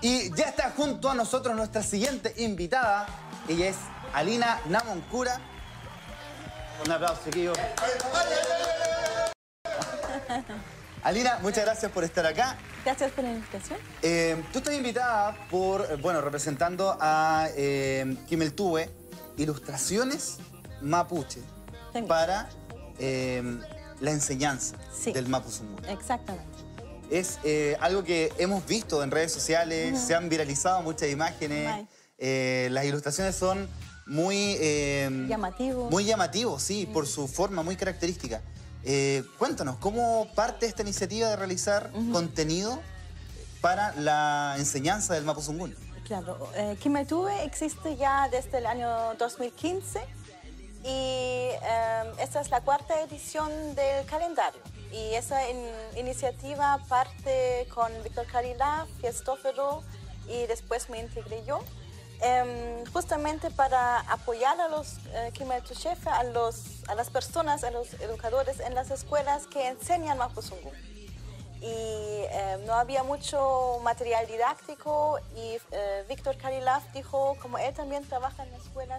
Y ya está junto a nosotros nuestra siguiente invitada. Ella es Alina Namoncura. Un aplauso, chiquillos. Alina, muchas gracias por estar acá. Gracias por la invitación. Tú estás invitada por, representando a Quimeltúe, Ilustraciones Mapuche, para la enseñanza del Mapuzungún. Exactamente. Es algo que hemos visto en redes sociales, se han viralizado muchas imágenes. Las ilustraciones son muy llamativos, sí, por su forma muy característica. Cuéntanos, ¿cómo parte esta iniciativa de realizar contenido para la enseñanza del Mapuzungún? Claro, Quimeltúe existe ya desde el año 2015 y esta es la cuarta edición del calendario. Y esa iniciativa parte con Víctor Carilaf, Fiestófero y después me integré yo. Justamente para apoyar a los Quimeltuchefes, a las personas, a los educadores en las escuelas que enseñan Mapuzungún. Y no había mucho material didáctico y Víctor Carilaf dijo, como él también trabaja en las escuelas,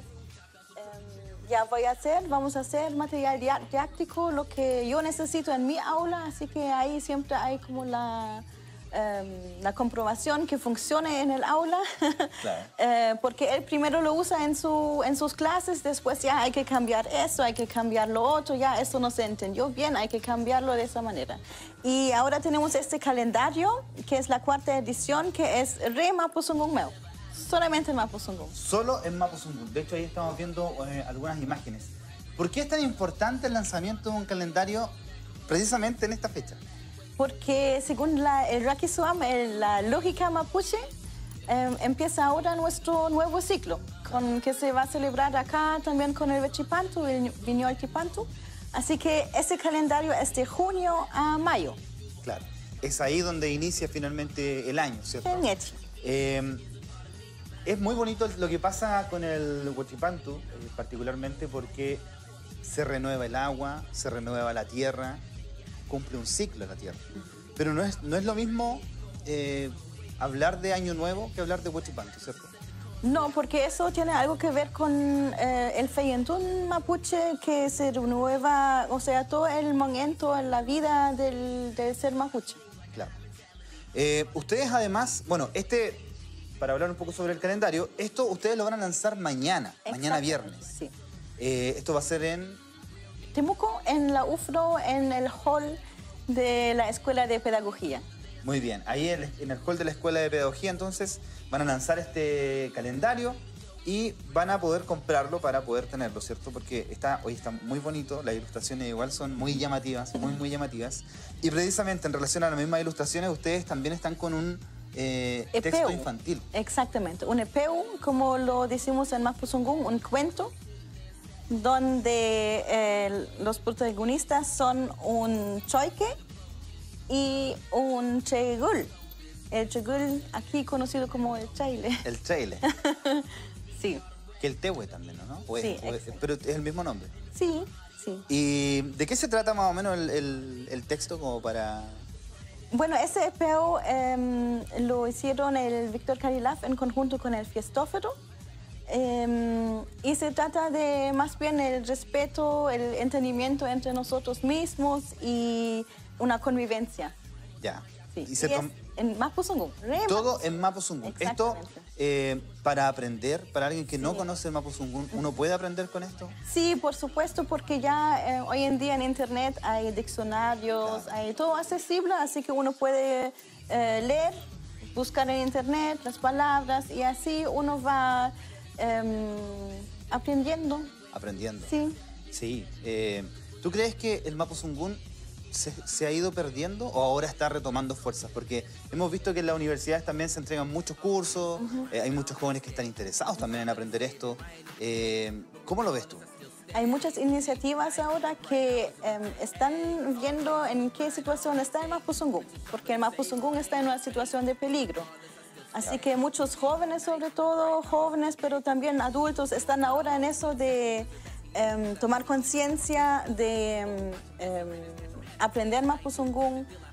vamos a hacer material didáctico, lo que yo necesito en mi aula, así que ahí siempre hay como la comprobación que funcione en el aula, claro. Porque él primero lo usa en sus clases, después ya hay que cambiar eso, hay que cambiar lo otro, ya eso no se entendió bien, hay que cambiarlo de esa manera. Y ahora tenemos este calendario, que es la cuarta edición, que es Re Mapuzungún Meu. Solamente en Mapuzungún. Solo en Mapuzungún. De hecho, ahí estamos viendo algunas imágenes. ¿Por qué es tan importante el lanzamiento de un calendario precisamente en esta fecha? Porque según el Raquisuam, la lógica mapuche, empieza ahora nuestro nuevo ciclo, que se va a celebrar acá también con el Vechipantu, el Viñol Tipantu. Así que ese calendario es de junio a mayo. Claro, es ahí donde inicia finalmente el año, ¿cierto? Es muy bonito lo que pasa con el Huachipantu, particularmente porque se renueva el agua, se renueva la tierra, cumple un ciclo la tierra. Pero no es lo mismo hablar de Año Nuevo que hablar de Huachipantu, ¿cierto? No, porque eso tiene algo que ver con el Feyentún mapuche que se renueva, o sea, todo el momento en la vida del ser mapuche. Claro. Ustedes además, para hablar un poco sobre el calendario, esto ustedes lo van a lanzar mañana viernes. Sí. Esto va a ser en Temuco, en la UFRO, en el hall de la Escuela de Pedagogía. Muy bien, ahí en el hall de la Escuela de Pedagogía entonces van a lanzar este calendario y van a poder comprarlo para poder tenerlo, ¿cierto? Porque hoy está muy bonito, las ilustraciones igual son muy llamativas, muy llamativas. Y precisamente en relación a las mismas ilustraciones, ustedes también están con un texto infantil. Exactamente, un epeu, como lo decimos en Mapuzungún, un cuento, donde los protagonistas son un choique y un chegul. El chegul, aquí conocido como el chaile. El chaile. Sí. Que el tehue también, ¿no? Sí, pero es el mismo nombre. Sí, sí. ¿Y de qué se trata más o menos el texto como para...? Bueno, ese epeu lo hicieron el Víctor Carilaf en conjunto con el Fiestófero. Y se trata de más bien el respeto, el entendimiento entre nosotros mismos y una convivencia. Ya. Sí. Y en Mapuzungún. Todo en Mapuzungún. Esto, para aprender, para alguien que no conoce Mapuzungún, ¿uno puede aprender con esto? Sí, por supuesto, porque ya hoy en día en Internet hay diccionarios, hay todo accesible, así que uno puede leer, buscar en Internet las palabras y así uno va aprendiendo. Aprendiendo. Sí. Sí. ¿Tú crees que el Mapuzungún se ha ido perdiendo o ahora está retomando fuerzas? Porque hemos visto que en las universidades también se entregan muchos cursos, hay muchos jóvenes que están interesados también en aprender esto. ¿Cómo lo ves tú? Hay muchas iniciativas ahora que están viendo en qué situación está el Mapuzungún, porque el Mapuzungún está en una situación de peligro. Así que muchos jóvenes, sobre todo jóvenes, pero también adultos, están ahora en eso de tomar conciencia, de aprender Mapuzungún,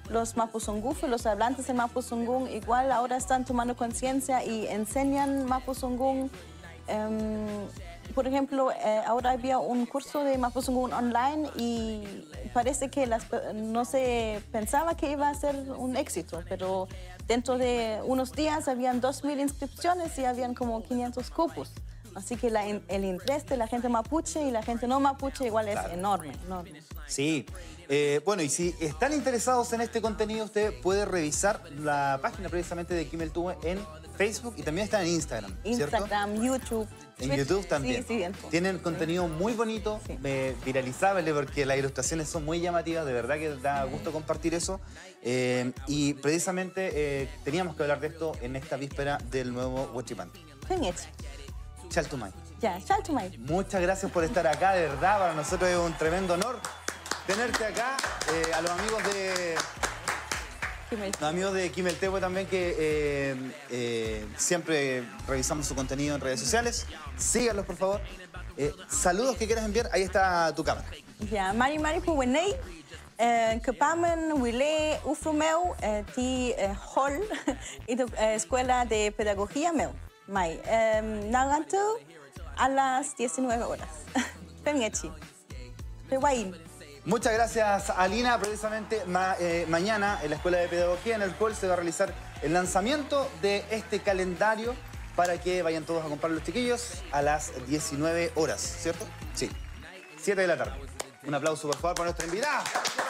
los mapuzungún, los hablantes de mapuzungún, igual ahora están tomando conciencia y enseñan mapuzungún. Por ejemplo, ahora había un curso de mapuzungún online y parece que no se pensaba que iba a ser un éxito, pero dentro de unos días habían 2.000 inscripciones y habían como 500 cupos. Así que el interés de la gente mapuche y la gente no mapuche igual es enorme, enorme. Sí. Bueno, y si están interesados en este contenido, usted puede revisar la página precisamente de Kimeltube en Facebook y también está en Instagram, ¿cierto? Instagram, YouTube. En YouTube también. Sí, Tienen contenido muy bonito, viralizable, porque las ilustraciones son muy llamativas, de verdad que da gusto compartir eso. Y precisamente teníamos que hablar de esto en esta víspera del nuevo Huachipán. Chaltumay. Ya, Chaltumay. Muchas gracias por estar acá, de verdad, para nosotros es un tremendo honor tenerte acá. A los amigos de Kimeltube también, que siempre revisamos su contenido en redes sociales. Síganlos, por favor. Saludos que quieras enviar, ahí está tu cámara. Ya, Mari Puwenei, Kepamen, Wile, Ufrumeu, Ti Hall, y tu Escuela de Pedagogía Meu. Mai, Nagantu a las 19 horas. Pengechi. Pehuaín. Muchas gracias, Alina. Precisamente mañana en la Escuela de Pedagogía, en el cual se va a realizar el lanzamiento de este calendario para que vayan todos a comprar los chiquillos a las 19 horas, ¿cierto? Sí, 7 de la tarde. Un aplauso, por favor, para nuestra invitada.